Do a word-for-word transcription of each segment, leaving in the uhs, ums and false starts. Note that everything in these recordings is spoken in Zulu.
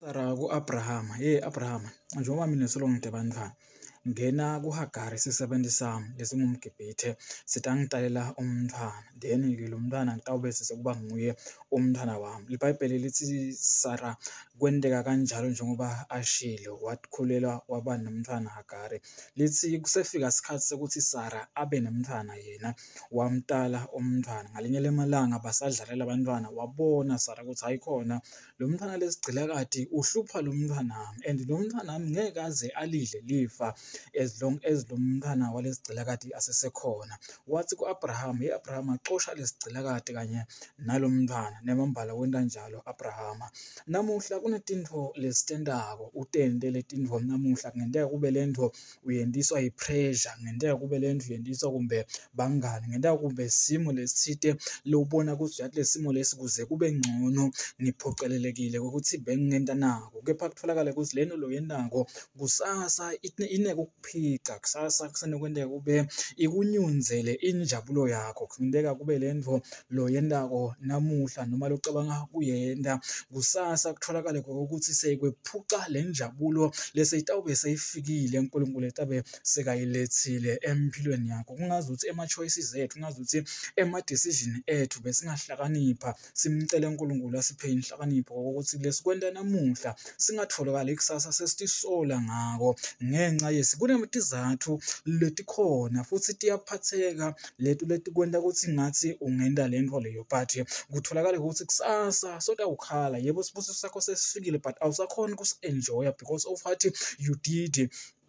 Sara ku-Abrahama, hey Abrahama, njengoba mina solo ngidebantwana ngena kuHagari sisebenti sami lesingumGibhithe sithi angitalela umntwana then lo mntwana ngitawube sekuba nguye umntwana wami. IBhayibheli lithi Sara kwenteka kanjalo njengoba ashilo wakhulelwa waba nomntwana Hagari. Lithi kusefika isikhathi sokuthi Sara abe nomntwana yena wamtala umntwana. Ngalinye lemalanga basadlalela abantwana wabona Sara ukuthi hayikhona lo mntwana lesigcilakati uhlupha lo mntwana wami and lo mntwana wami ngeke aze alidle lifa as long as lo mntwana walesigcilakati asesekhona. Wathi ku-Abrahama, hey Abrahama, xosha lesigcilakati kanye nalo mntwana. Nembala wenta njalo Abrahama. Namuhla kunetintfo lesitentako utente letintfo namuhla kungenteka kube lento uyentiswa yi-pressure, kungenteka kube lento uyentiswa kumbe bangani, kungenteka kube simo lesithite lobona ukuthi uyathi lesimo lesi kuze kube ngcono ngiphocelelekile ukuthi bengingenta nako, kepha kutholakala ukuthi lento lo yentako kusasa inekukuphika, kusasa kusenokwenteka kube ikunyunzele injabulo yakho. Kungenteka kube lento lo yentako namuhla noma locabanga kuyenta kusasa kutholakale ukuthi sekwephuca le njabulo lese itawube seyifikile uNkulunkulu etabe sekayilethile empilweni yakho. Kungazi ukuthi ema-choices ethu, kungazi ukuthi ema-decision ethu besingahlakanipha simcele uNkulunkulu asiphe inhlakanipho ukuthi lesikwenta namuhla singatholakali kusasa sesitisola ngako ngenxa yesi kunemitizathu letikhona futhi tiyaphatheka leto letikwenta ukuthi ngathi ungenta lento leyo but kutholakala ukuthi kusasa sotawukhala. Yebo sibusiso sakho sesifikile but awusakhona ukusi-enjoya because of what you did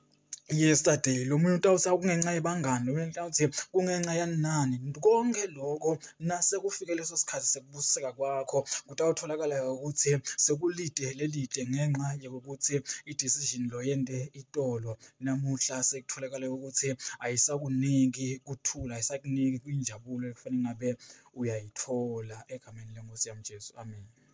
yesterday. Lo muntu utawuthi kungenxa yebangani, lo muntu utawuthi kungenxa yanani. Konke lokho nase kufike leso sikhathi sekubusiseka kwakho kutawutholakala ukuthi sekulide lelide ngenxa yokuthi i-decision lo yente itolo namuhla sekutholakala ukuthi ayisakuningi kuthula, ayisakuniki injabulo ekufanele ngabe uyayithola egameni leNkosi yami Jesu, amen.